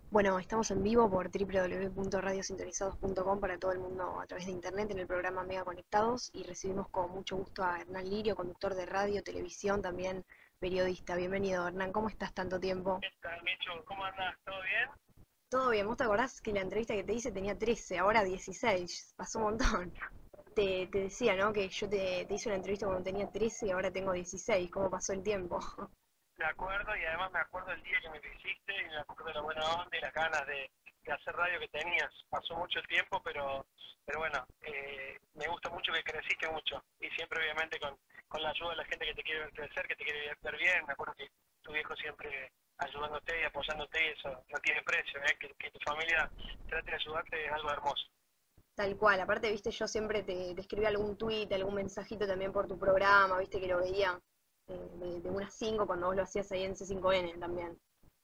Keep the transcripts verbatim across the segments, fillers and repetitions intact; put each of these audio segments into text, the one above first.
Bueno, estamos en vivo por w w w punto radiosintonizados punto com para todo el mundo a través de internet en el programa Mega Conectados y recibimos con mucho gusto a Hernán Lirio, conductor de radio, televisión, también periodista. Bienvenido, Hernán, ¿cómo estás tanto tiempo? ¿Qué tal, Micho? ¿Cómo andás? ¿Todo bien? Todo bien, ¿vos te acordás que la entrevista que te hice tenía trece, ahora dieciséis? Pasó un montón. Te, te decía, ¿no? Que yo te, te hice una entrevista cuando tenía trece y ahora tengo dieciséis. ¿Cómo pasó el tiempo? Me acuerdo y además me acuerdo el día que me lo hiciste y me acuerdo de la buena onda y las ganas de, de hacer radio que tenías. Pasó mucho el tiempo, pero, pero bueno, eh, me gusta mucho que creciste mucho y siempre obviamente con, con la ayuda de la gente que te quiere ver crecer, que te quiere ver bien. Me acuerdo que tu viejo siempre ayudándote y apoyándote y eso no tiene precio, ¿eh? Que, que tu familia trate de ayudarte es algo hermoso. Tal cual, aparte, viste, yo siempre te, te escribí algún tuit, algún mensajito también por tu programa, viste que lo veía eh, de, de unas cinco cuando vos lo hacías ahí en C cinco N también.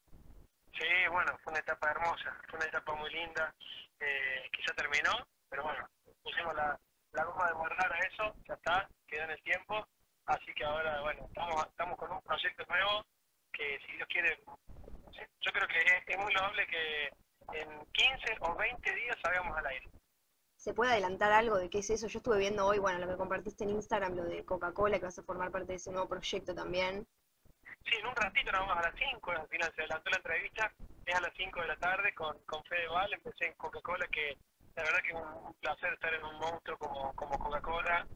Sí, bueno, fue una etapa hermosa, fue una etapa muy linda, eh, que ya terminó, pero bueno, pusimos la, la goma de guardar a eso, ya está, quedó en el tiempo, así que ahora, bueno, estamos, estamos con un proyecto nuevo que si Dios quiere, sí, yo creo que es, es muy loable que en quince o veinte días salgamos al aire. ¿Se puede adelantar algo de qué es eso? Yo estuve viendo hoy, bueno, lo que compartiste en Instagram, lo de Coca-Cola, que vas a formar parte de ese nuevo proyecto también. Sí, en un ratito, nada más a las cinco, al final se adelantó la entrevista, es a las cinco de la tarde con, con Fedeval, empecé en Coca-Cola, que la verdad que es un, un placer estar en un monstruo como, como Coca-Cola,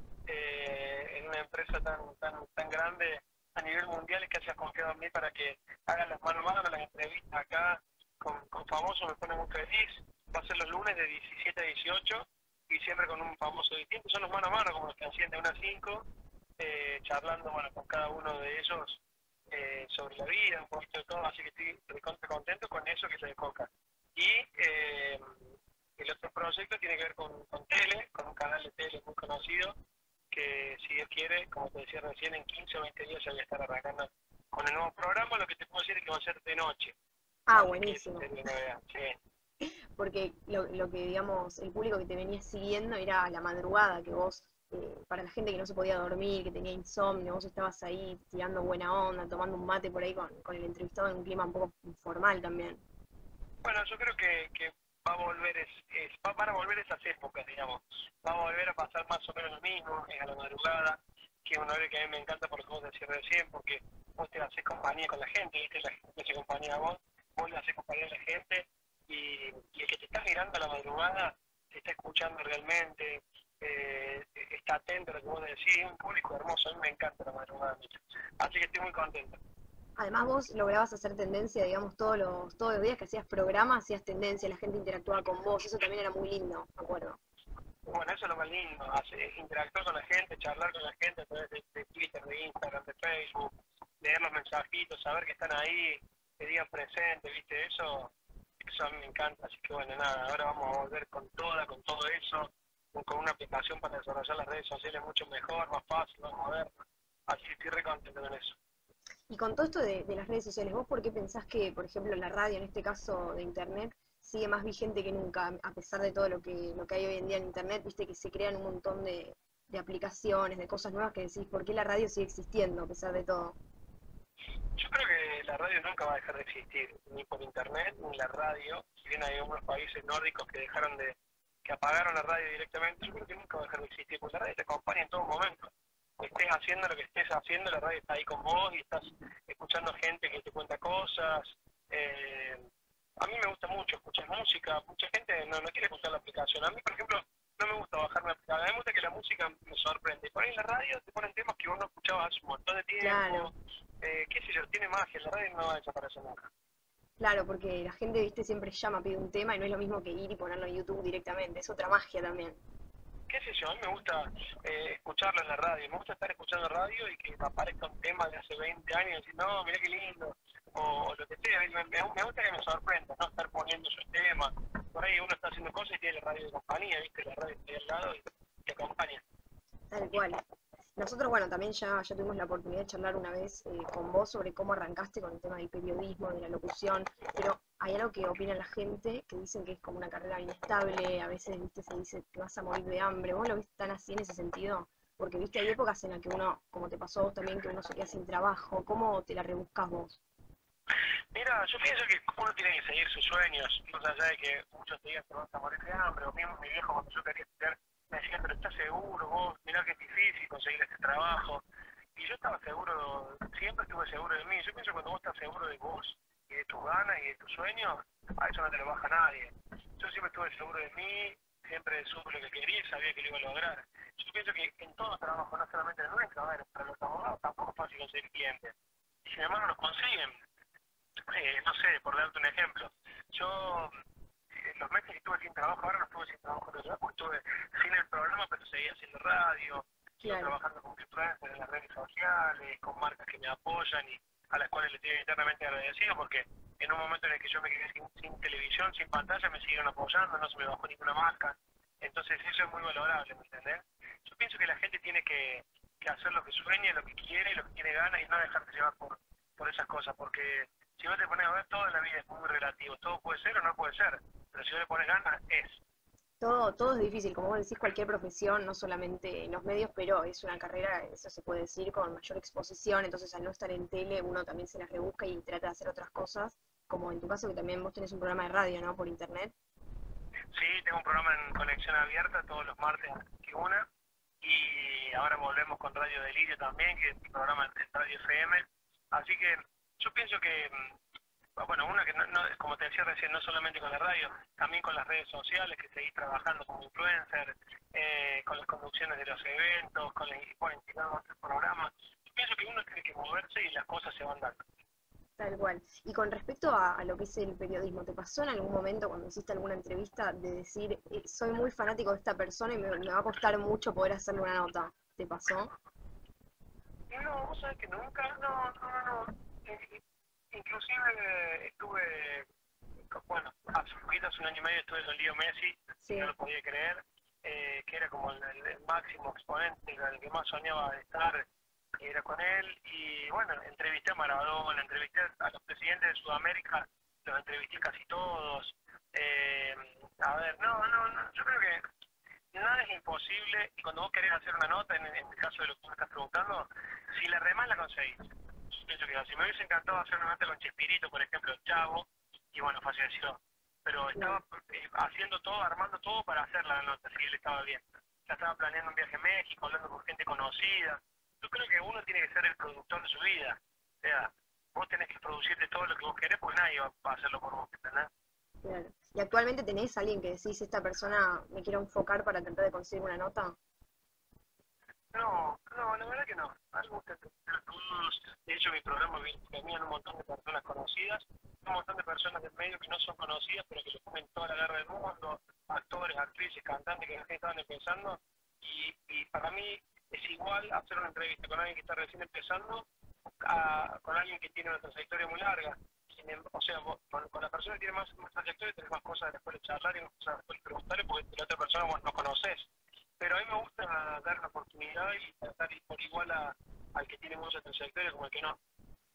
eh, en una empresa tan, tan, tan grande a nivel mundial, y que hayas confiado en mí para que haga las mano a mano las entrevistas acá con, con famosos, me pone muy feliz. Va a ser los lunes de diecisiete a dieciocho y siempre con un famoso distinto, son los mano a mano como los que hacían de una a cinco, eh, charlando bueno, con cada uno de ellos, eh, sobre la vida, un poquito de todo, así que estoy recontra contento con eso que se Coca. Y eh, el otro proyecto tiene que ver con, con tele, con un canal de tele muy conocido, que si Dios quiere, como te decía recién, en quince o veinte días ya voy a estar arrancando con el nuevo programa. Lo que te puedo decir es que va a ser de noche, Ah, así que esa buenísimo. sería una novedad, sí. Porque lo, lo que, digamos, el público que te venía siguiendo era a la madrugada, que vos, eh, para la gente que no se podía dormir, que tenía insomnio, vos estabas ahí tirando buena onda, tomando un mate por ahí con, con el entrevistado en un clima un poco informal también. Bueno, yo creo que, que va a volver, es, es, va, van a volver esas épocas, digamos. Va a volver a pasar más o menos lo mismo, es a la madrugada, que es una hora que a mí me encanta por lo que vos decís recién, porque vos te haces compañía con la gente, ¿viste? La gente te hace compañía a vos, vos le haces compañía a la gente, y, y el que te está mirando a la madrugada te está escuchando realmente, eh, está atento a lo que vos decís, es un público hermoso, a mí me encanta la madrugada, Micho. Así que estoy muy contento. Además vos lograbas hacer tendencia, digamos, todos los, todos los días que hacías programa, hacías tendencia, la gente interactuaba con vos, eso también era muy lindo, me acuerdo. Bueno, eso es lo más lindo, hacer, interactuar con la gente, charlar con la gente a través de, de Twitter, de Instagram, de Facebook, leer los mensajitos, saber que están ahí, que digan presente, ¿viste? Eso, eso a mí me encanta, así que bueno, nada, ahora vamos a volver con toda, con todo eso, con, con una aplicación para desarrollar las redes sociales mucho mejor, más fácil, más moderna, así que estoy re contento con eso. Y con todo esto de, de las redes sociales, ¿vos por qué pensás que, por ejemplo, la radio, en este caso de internet, sigue más vigente que nunca, a pesar de todo lo que, lo que hay hoy en día en internet? Viste que se crean un montón de, de aplicaciones, de cosas nuevas que decís, ¿por qué la radio sigue existiendo a pesar de todo? Yo creo que la radio nunca va a dejar de existir, ni por internet, ni la radio. Si bien hay algunos países nórdicos que dejaron de, que apagaron la radio directamente, yo creo que nunca va a dejar de existir, porque la radio te acompaña en todo momento. Estés haciendo lo que estés haciendo, la radio está ahí con vos y estás escuchando gente que te cuenta cosas. Eh, a mí me gusta mucho escuchar música, mucha gente no, no quiere escuchar la aplicación. A mí, por ejemplo, no me gusta bajarme la aplicación, a mí me gusta que la música me sorprende. Por ahí en la radio te ponen temas que vos no escuchabas hace un montón de Claro, tiempo, eh, qué sé yo, tiene magia, la radio no va a desaparecer nunca. claro, porque la gente, viste, siempre llama, pide un tema y no es lo mismo que ir y ponerlo en YouTube directamente, es otra magia también. Qué sé yo, a mí me gusta eh, escucharlo en la radio, me gusta estar escuchando radio y que aparezca un tema de hace veinte años y decir, no, mirá qué lindo, o, o lo que sea, me, me, me gusta que me sorprenda, no estar poniendo esos temas. Por ahí uno está haciendo cosas y tiene la radio de compañía, viste, la radio está ahí al lado y te acompaña. Tal cual. Nosotros, bueno, también ya, ya tuvimos la oportunidad de charlar una vez eh, con vos sobre cómo arrancaste con el tema del periodismo, de la locución, pero hay algo que opina la gente, que dicen que es como una carrera inestable, a veces, viste, se dice que vas a morir de hambre. ¿Vos lo ves tan así en ese sentido? Porque, viste, hay épocas en las que uno, como te pasó a vos también, que uno se queda sin trabajo. ¿Cómo te la rebuscas vos? Mira, yo pienso que uno tiene que seguir sus sueños, más allá de que muchos te digan que vas a morir de hambre, o mismo mi viejo cuando yo quería estudiar me decía, pero estás seguro vos, mirá que es difícil conseguir este trabajo. Y yo estaba seguro, siempre estuve seguro de mí. Yo pienso que cuando vos estás seguro de vos y de tus ganas y de tus sueños, a eso no te lo baja nadie. Yo siempre estuve seguro de mí, siempre supe lo que quería y sabía que lo iba a lograr. Yo pienso que en todo trabajo, no solamente en el nuestro, a ver, para los abogados tampoco es fácil conseguir clientes. Y sin embargo los consiguen. Eh, no sé, por darte un ejemplo, yo eh, los meses que estuve sin trabajo, ahora no estuve sin trabajo de verdad, porque estuve sin el programa, pero seguía haciendo radio, sigo Claro. trabajando con influencers en las redes sociales, con marcas que me apoyan y a las cuales les estoy eternamente agradecido, porque en un momento en el que yo me quedé sin, sin televisión, sin pantalla, me siguieron apoyando, no se me bajó ninguna marca, entonces eso es muy valorable, ¿me entendés? Yo pienso que la gente tiene que, que hacer lo que sueña, lo que quiere, lo que tiene ganas y no dejarse llevar por, por esas cosas, porque si vos te pones a ver, todo en la vida es muy relativo, todo puede ser o no puede ser, pero si vos le pones ganas, es. Todo, todo es difícil, como vos decís, cualquier profesión, no solamente en los medios, pero es una carrera, eso se puede decir, con mayor exposición, entonces al no estar en tele uno también se las rebusca y trata de hacer otras cosas, como en tu caso que también vos tenés un programa de radio, ¿no? Por internet. Sí, tengo un programa en conexión abierta todos los martes a las veintiuna y ahora volvemos con Radio Delirio también, que es un programa en Radio F M. Así que yo pienso que, mm, bueno, una que no, no, como te decía recién, no solamente con la radio, también con las redes sociales, que seguís trabajando como influencer, eh, con las conducciones de los eventos, con el bueno, otros programas. Yo pienso que uno tiene que moverse y las cosas se van dando. Tal cual. Y con respecto a, a lo que es el periodismo, ¿te pasó en algún momento cuando hiciste alguna entrevista de decir, eh, soy muy fanático de esta persona y me, me va a costar mucho poder hacerle una nota? ¿Te pasó? No, vos sabés que nunca, no, no, no, no. Eh, Inclusive eh, estuve, bueno, hace un poquito, hace un año y medio estuve con Leo Messi, y Sí, no lo podía creer, eh, que era como el, el- el máximo exponente, el que más soñaba de estar, que era con él, y bueno, entrevisté a Maradona, entrevisté a los presidentes de Sudamérica, los entrevisté casi todos. Eh, a ver, no, no, no, yo creo que nada es imposible, y cuando vos querés hacer una nota, en, en el caso de lo que me estás preguntando, si la remás la conseguís. Yo pienso que si me hubiese encantado hacer una nota con Chespirito, por ejemplo, el Chavo, y bueno, falleció, pero estaba claro. eh, haciendo todo, armando todo para hacer la nota, si él estaba bien. Ya estaba planeando un viaje a México, hablando con gente conocida. Yo creo que uno tiene que ser el productor de su vida. O sea, vos tenés que producirte todo lo que vos querés, porque nadie va a hacerlo por vos, ¿entendés? Claro. ¿Y actualmente tenés a alguien que decís, esta persona me quiero enfocar para tratar de conseguir una nota? No, no, la verdad que no. A mí me gusta entrevistar a todos. De hecho, mi programa viene también un montón de personas conocidas, un montón de personas del medio que no son conocidas, pero que se comen toda la guerra del mundo, actores, actrices, cantantes que recién estaban empezando. Y, y para mí es igual hacer una entrevista con alguien que está recién empezando a, con alguien que tiene una trayectoria muy larga. Sin em- O sea, vos, con, con la persona que tiene más, más trayectoria tenés más cosas de las cuales charlar y más cosas de las cuales preguntarle porque la otra persona vos no conoces. Pero a mí me gusta dar una oportunidad y tratar por igual a, al que tiene mucha trayectoria como el que no.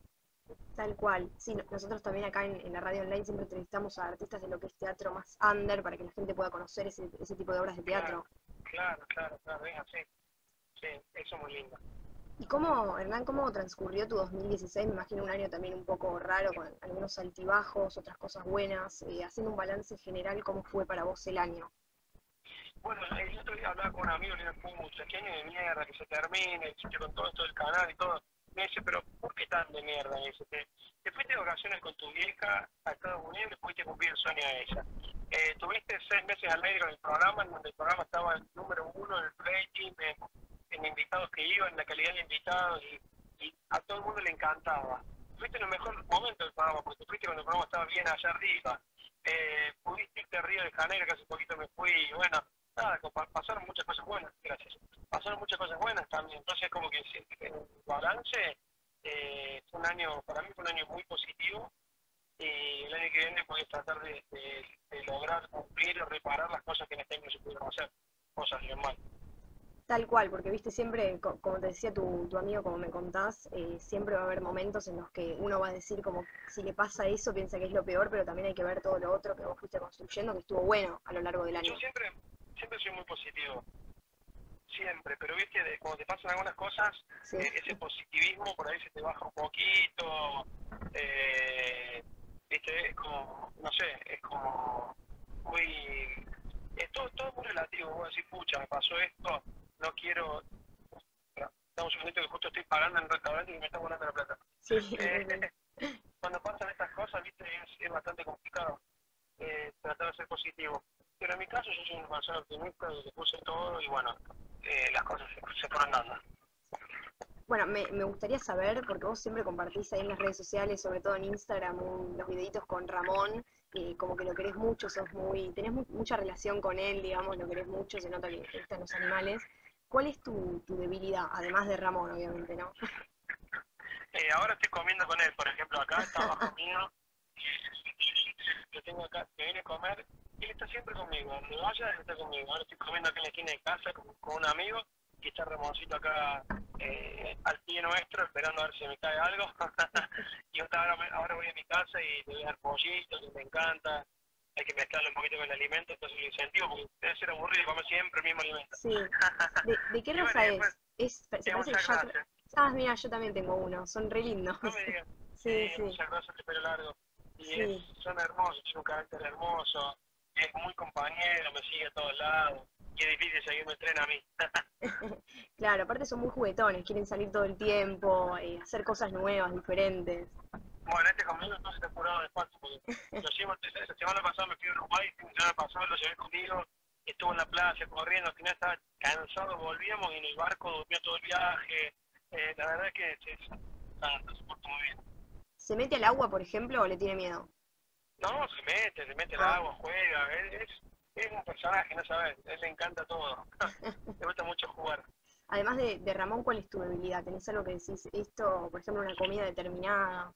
Tal cual. Sí, no- nosotros también acá en, en la radio online siempre entrevistamos a artistas de lo que es teatro más under para que la gente pueda conocer ese, ese tipo de obras de Claro, teatro. claro, claro, claro, es así. Sí, eso es muy lindo. ¿Y cómo, Hernán, cómo transcurrió tu dos mil dieciséis? Me imagino un año también un poco raro, con algunos altibajos, otras cosas buenas. Eh, haciendo un balance general, ¿cómo fue para vos el año? Bueno, el otro día hablaba con un amigo que era un muchaqueño de mierda, que se termine, que con todo esto del canal y todo. Me dice, pero ¿por qué tan de mierda? Me dice, te, te fuiste de vacaciones con tu vieja a Estados Unidos y le pudiste cumplir el sueño a ella. Eh, tuviste seis meses al aire con el programa, en donde el programa estaba en número uno en el rating, en, en invitados que iban, en la calidad de invitados, y, y a todo el mundo le encantaba. Fuiste en el mejor momento del programa, porque fuiste cuando el programa estaba bien allá arriba. Eh, pudiste irte a Río de Janeiro, que hace poquito me fui, y bueno, nada, pasaron muchas cosas buenas, gracias. Pasaron muchas cosas buenas también, entonces como que en balance eh, fue un año, para mí fue un año muy positivo y el año que viene voy a tratar de, de, de lograr cumplir o reparar las cosas que en este año no se pudieron hacer, cosas bien mal. Tal cual, porque viste, siempre, co- como te decía tu, tu amigo, como me contás, eh, siempre va a haber momentos en los que uno va a decir como si le pasa eso, piensa que es lo peor, pero también hay que ver todo lo otro que vos fuiste construyendo, que estuvo bueno a lo largo del Yo año. siempre, siempre soy muy positivo, siempre, pero viste, de, cuando te pasan algunas cosas, Sí. eh, ese positivismo por ahí se te baja un poquito, eh, viste, es como, no sé, es como muy, es todo, todo muy relativo, vos decís, pucha, me pasó esto, no quiero, estamos un momento que justo estoy pagando en el restaurante y me está volando la plata. Sí, Eh, cuando pasan estas cosas, viste, es, es bastante complicado eh, tratar de ser positivo. Pero en mi caso yo soy una persona optimista y le puse todo y bueno, eh, las cosas se, se fueron dando. Bueno, me, me gustaría saber, porque vos siempre compartís ahí en las redes sociales, sobre todo en Instagram, un- los videitos con Ramón, eh, como que lo querés mucho, sos muy, tenés mu- mucha relación con él, digamos, lo querés mucho, se nota que te gustan los animales. ¿Cuál es tu, tu debilidad? Además de Ramón, obviamente, ¿no? Eh, ahora estoy comiendo con él, por ejemplo, acá está abajo mío, lo tengo acá, me viene a comer, y él está siempre conmigo, donde vaya, él está conmigo. Ahora estoy comiendo acá en la esquina de casa con, con un amigo, y está Ramoncito acá eh, al pie nuestro, esperando a ver si me cae algo. Y yo ahora, me- ahora voy a mi casa y le voy a dar pollito, que me encanta, hay que mezclarlo un poquito con el alimento, entonces lo incentivo, porque debe ser aburrido comer siempre el mismo alimento. Sí. ¿De, de qué Y raza bueno, y es? después, es? Se es parece mucha el Jack. gracia. Ah, mira, yo también tengo uno, son re lindos. No me digas, Sí, sí, sí, muchas gracias, de pelo largo. Y sí. es, son hermosos, tiene un carácter hermoso, es muy compañero, me sigue a todos lados. Y es difícil seguirme el tren a mí. Claro, aparte son muy juguetones, quieren salir todo el tiempo, eh, hacer cosas nuevas, diferentes. Bueno, este conmigo no se te ha curado de espacio, porque lo llevo, la semana pasada me fui a Uruguay, la semana pasada lo llevé conmigo, estuvo en la playa corriendo, al final estaba cansado, volvíamos y en el barco durmió todo el viaje. Eh, la verdad es que se, se, se, se porta muy bien. ¿Se mete al agua, por ejemplo, o le tiene miedo? No, se mete, se mete al Ah, agua, juega, es, es, es un personaje, no sabes, a él le encanta todo. Le gusta mucho jugar. además de, de Ramón, ¿cuál es tu debilidad? ¿Tenés algo que decís, esto, por ejemplo, una comida determinada?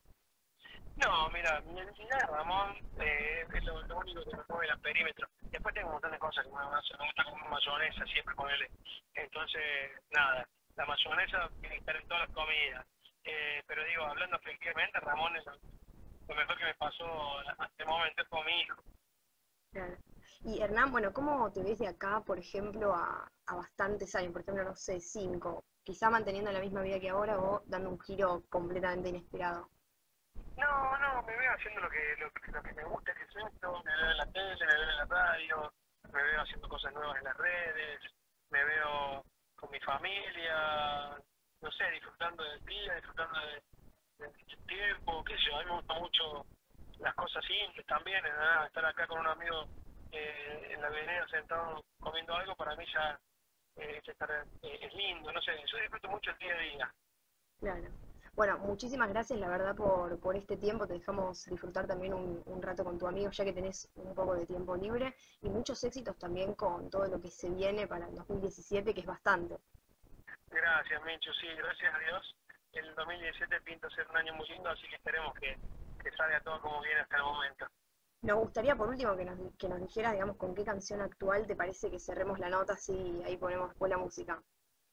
No, mira, mi identidad de Ramón eh, es lo, lo único que me mueve el perímetro. Después tengo un montón de cosas que me, hacen, me gusta comer mayonesa siempre con él. Entonces, nada, la mayonesa tiene que estar en todas las comidas. Eh, pero digo, hablando efectivamente, Ramón es lo, lo mejor que me pasó hasta el momento, es como mi hijo. Claro. Y Hernán, bueno, ¿cómo te ves de acá, por ejemplo, a, a bastantes años? Por ejemplo, no sé, cinco. Quizá manteniendo la misma vida que ahora o dando un giro completamente inesperado. No, no, me veo haciendo lo que, lo, que- lo que me gusta, que es esto, me veo en la tele, me veo en la radio, me veo haciendo cosas nuevas en las redes, me veo con mi familia, no sé, disfrutando del día, disfrutando de, del tiempo, qué sé yo, a mí me gustan mucho las cosas simples también, ¿verdad? Estar acá con un amigo eh, en la vereda sentado comiendo algo, para mí ya eh, es, estar, eh, es lindo, no sé, yo disfruto mucho el día a día. Claro. Bueno, muchísimas gracias, la verdad, por, por este tiempo. Te dejamos disfrutar también un, un rato con tu amigo, ya que tenés un poco de tiempo libre. Y muchos éxitos también con todo lo que se viene para el dos mil diecisiete, que es bastante. Gracias, Mincho, sí, gracias a Dios. El dos mil diecisiete pinta ser un año muy lindo, así que esperemos que, que salga todo como viene hasta el momento. Nos gustaría, por último, que nos, que nos dijeras, digamos, con qué canción actual te parece que cerremos la nota, así ahí ponemos después la música.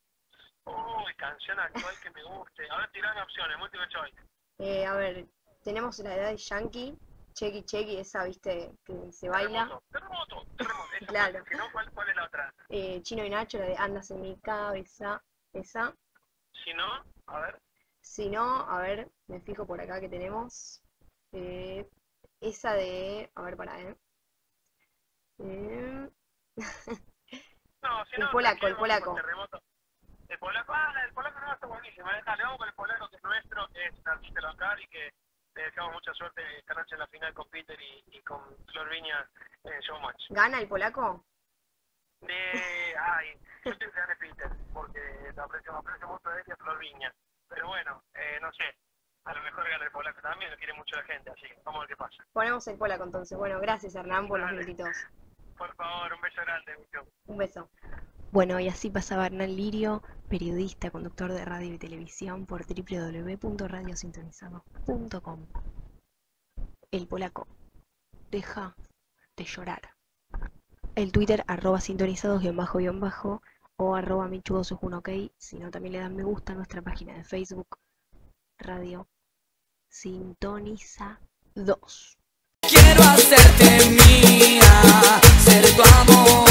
Uy, canción actual que me guste. Ahora tirame opciones, multiple choice. Eh, a ver, tenemos la edad de Yankee, Chequi Chequi, esa, viste, que se baila. Terremoto, terremoto, terremoto. Esa Claro. fue. Si no, ¿cuál, ¿cuál es la otra? Eh, Chino y Nacho, la de Andas en mi cabeza, esa. Si no, a ver. Si no, a ver, me fijo por acá que tenemos. Eh, esa de. A ver, para, ¿eh? eh No, si el no, polaco, tranquilo, el vamos polaco. con terremoto. El polaco, ah, el polaco no está buenísimo. ¿Eh? Dale, vamos con el polaco que es nuestro, que es un artista local y que le deseamos mucha suerte esta noche en la final con Peter y, y con Flor Viña en el Showmatch. ¿Gana el polaco? De, ay, yo tengo que darle Peter, porque lo aprecio, aprecio mucho de ella, Flor Viña. Pero bueno, eh, no sé, a lo mejor gana el polaco también, lo quiere mucho la gente, así que vamos a ver qué pasa. Ponemos el polaco entonces. Bueno, gracias Hernán por los Dale. minutitos. Por favor, un beso grande, mucho. Un beso. Bueno, y así pasaba Hernán Lirio, periodista, conductor de radio y televisión por doble u doble u doble u punto radio sintonizado punto com. El polaco. Deja de llorar. El Twitter arroba sintonizados guión bajo guión bajo o arroba michudosos uno ok, si no también le dan me gusta a nuestra página de Facebook Radio Sintoniza dos. Quiero hacerte mía, ser tu amor.